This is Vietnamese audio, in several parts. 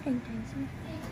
Hành hành xem.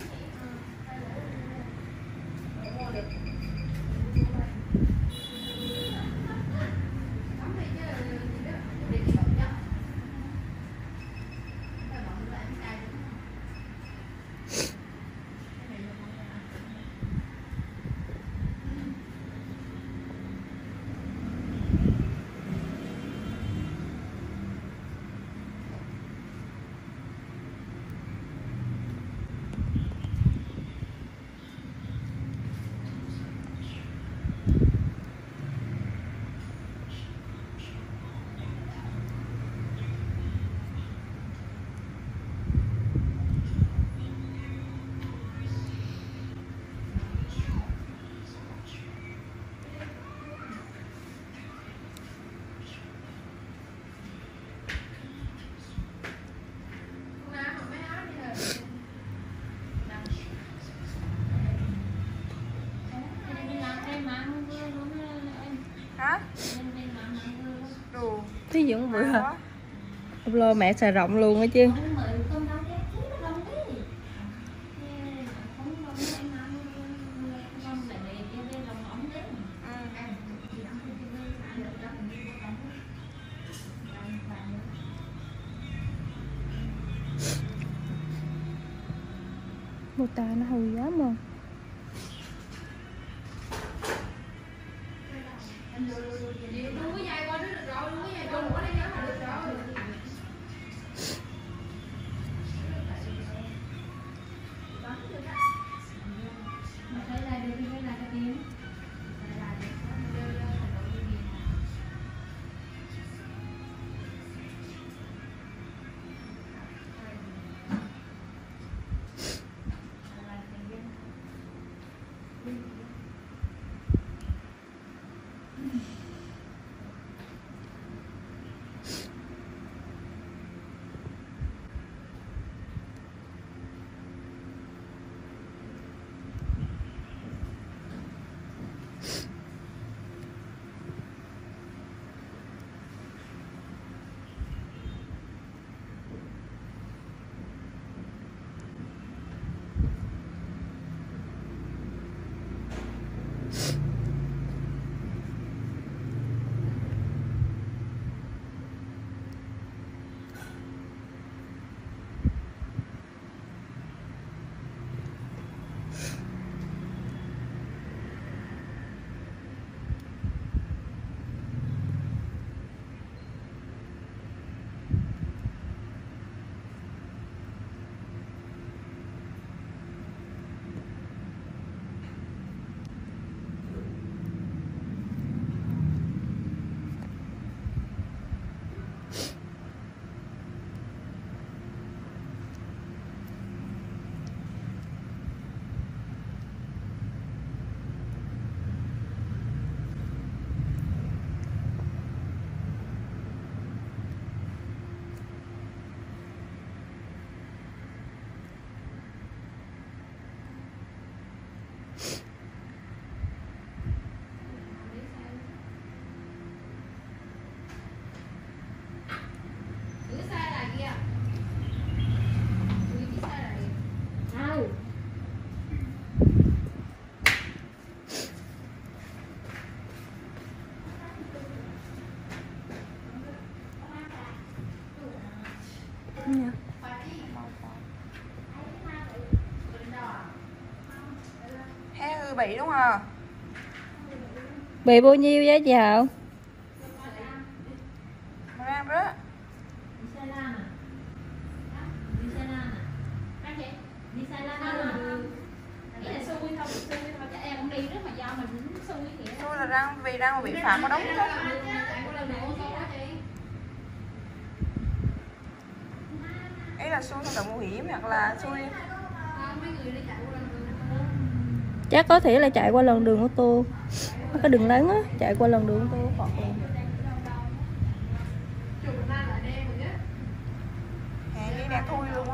Hả? Đồ Thí dụ vừa lo mẹ xài rộng luôn á chứ. Mô tà nó hôi quá mà. Nha. Hé hư bị đúng không? Bị bao nhiêu giá chào? Ram đó. Tôi là đang vì đang bị phạm có đóng chứ. Ý là xui không đội mũ hiểm hoặc là xui. Chắc có thể là chạy qua làn đường ô tô. Nó có đường lớn á, chạy qua làn đường ô tô hoặc là... Hẹn đi đang thui luôn á.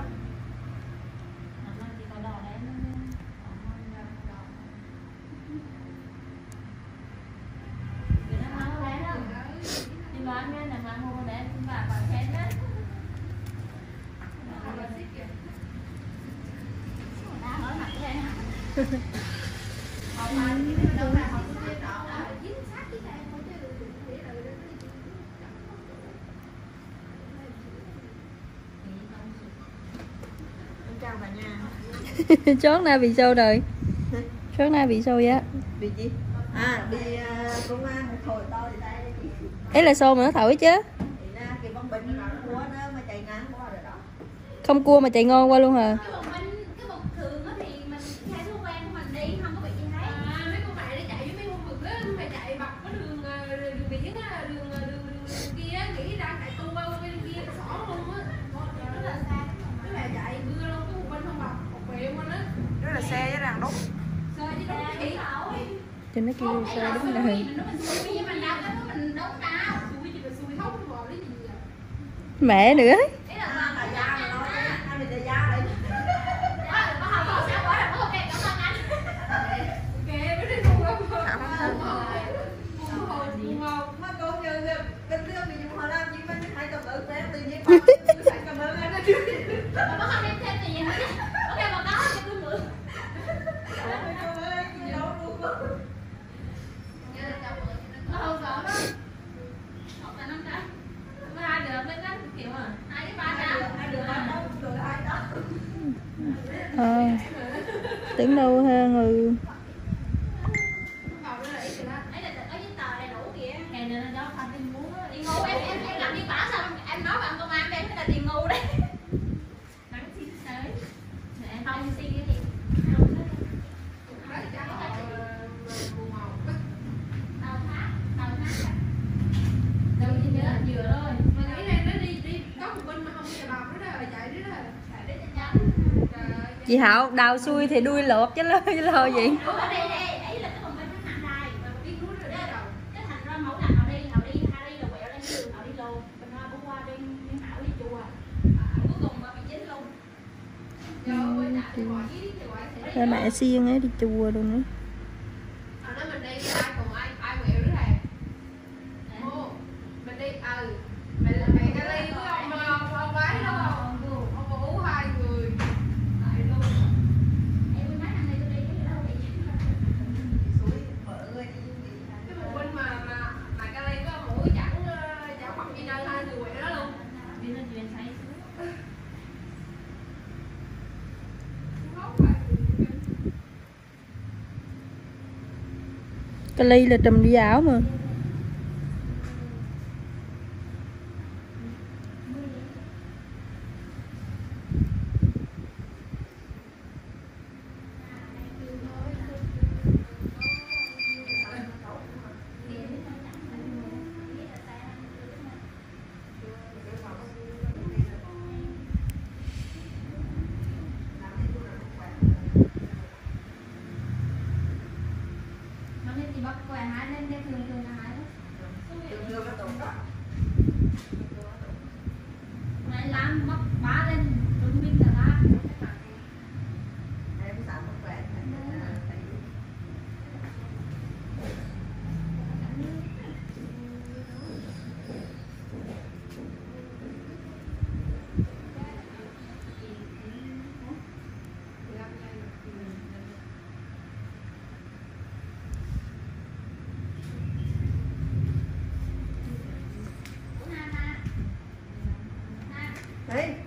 Chào cả nhà. Chót na bị sao rồi? Chót na bị sao vậy? Bị gì? À, đi công an một hồi to thì đây đi. Ấy là sao mà nó thổi chứ? Thì ra cái bóng bình nó cua nó mà chạy ngang qua rồi đó. Không cua mà chạy ngon qua luôn hả? Cái bậc thường á thì mình theo thói quen của mình đi, không có bị gì hết. Mấy con mẹ đi chạy với mấy con mực á, phải chạy bậc có đường biển á, đường kia á, nghĩ ra chạy tua qua bên kia xỏ luôn á. Rất là xa. Cái mẹ chạy mưa luôn, cái một bên không bậc, một bẹo luôn á. Đó là xe với ràng đúc. Rồi chứ đúng kỹ lỗi. Cho nó kêu sao đúng rồi. Mình xui với mình đâu, mình đâu cao. Xui chứ mình xui không rồi cái gì vậy? Mẹ nữa. Ý là Là da mà nói hai mình là da đấy. có không có sao quá rồi, ok, cảm ơn anh. Ok, mới đi mua lắm. Mà con như cái nước mình dùng họ làm gì mà hai cầm ớt bé tự nhiên phải cầm ớt anh. Mà có không đem thêm tiền gì nữa chứ? Ok, mà có cho tôi mượn. Nó không có đó. Học là 500. Có 2 đứa lên đó kiểu à? 2 cái 300. 2 đứa đó, rồi 2 đó. Tưởng đâu ha người. Ấy là có giấy tờ đầy đủ kìa. Kèm nên đó anh đi muốn á. Đi ngu em làm biên bản xong em nói bạn công an em cái là tiền ngu đấy. Nắng xin tới. Em không xin cái gì. Đâu chỉ nhớ vừa thôi. Mà nghĩ này nó đi có một bên mà không đi bọc nữa rồi chạy nữa rồi. Chạy để cho nhanh. Chị Hảo đào xuôi thì đuôi lột chứ lo gì. Ủa ở đây ấy là cái phần bên nó nặng này mà biết núi rồi đó rồi. Cái thành ra mẫu nặng họ đi là quẹo lên đường họ đi lồn. Bên hoa bữa qua bên Hảo đi chùa. Cuối cùng mà bị chết luôn. Ba mẹ xiên ấy đi chùa rồi nữa. Nói mình đi ai cùng ai quẹo nữa thầy. Mình đi mình là mẹ Cali với ông bái đó không? Ông Vũ 2 người. Tại luôn. Em mấy năm nay tôi đi cái đâu vậy? Suối vợ ơi đi. Cái một bên mà Cali có mũi chẳng mặc gì đâu 2 người quẹo đó luôn. Đi lên chuyện say xuống. Cái ly là trùm đi áo mà. Chị bắt quẹo hái lên đây thường là hái đó. Thường nó tụt đó. Này làm bắt bá lên đúng minh là ba. Em sẵn một quẹt. Đấy.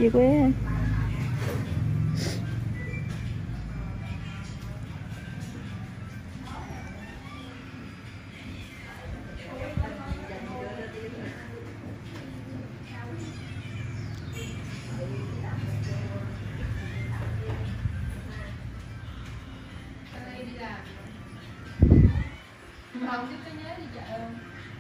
Về quê hả? Không chứ có nhớ đi chợ không?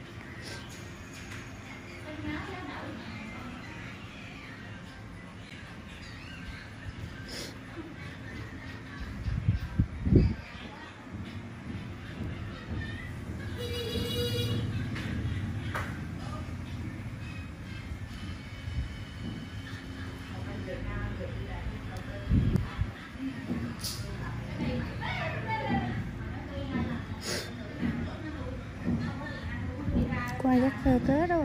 Qua dắt sơ tới rồi.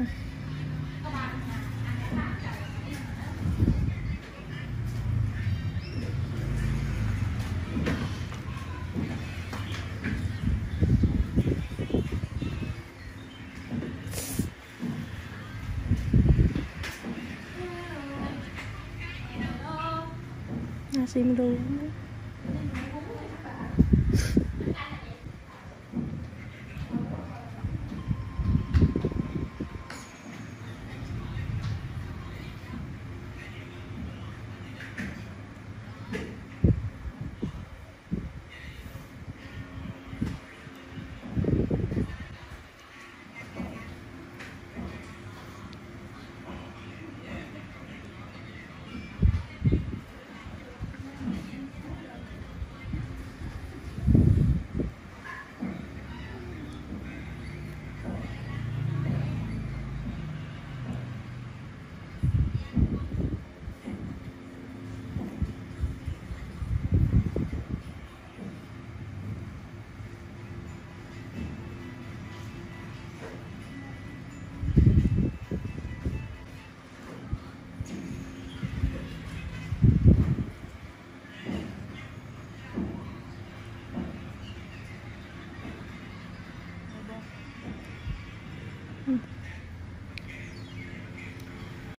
Sim ru. Ừ.